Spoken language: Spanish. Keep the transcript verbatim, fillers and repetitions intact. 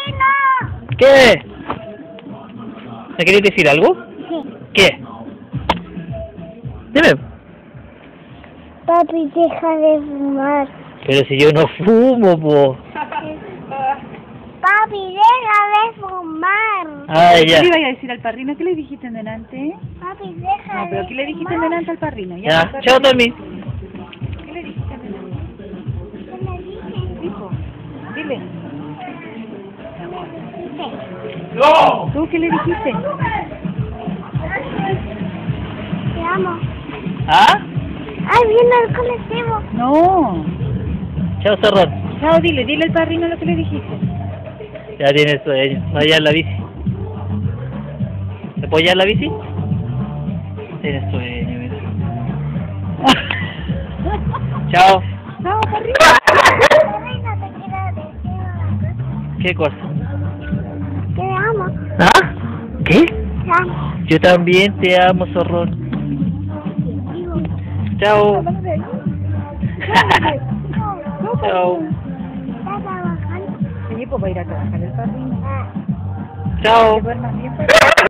padrino! ¿Qué? ¿Me querés decir algo? Sí. ¿Qué? Dime. Papi, deja de fumar. Pero si yo no fumo, po. Papi, deja de fumar. Ay, ¿Qué ya. le iba a decir al padrino? ¿Qué le dijiste en delante? Papi, deja No, de pero ¿qué le dijiste en fumar. delante al padrino? Ya. al padrino. Chao, Tommy. ¿Qué le dijiste en delante? ¿Qué me dices? Hijo, dile. Sí. ¿Tú qué le dijiste? Te amo. ¿Ah? Ay, viene el colectivo. No. Chao, Zorrón. Chao, dile, dile al padrino lo que le dijiste. Ya tienes sueño. No, ya en la bici. ¿Te puedo llevar la bici? Tienes sueño, mira. Chao. Chao, padrino. Padrino, te quiero decir una cosa. ¿Qué cosa? Te amo. ¿Ah? ¿Qué? Te amo. Yo también te amo, Zorrón. Chao. Hablamos de ahí. Chao. ¿Estás trabajando? Sí, pues va a ir a trabajar el padrino. Ah. Chao. Que duermas bien, padrino.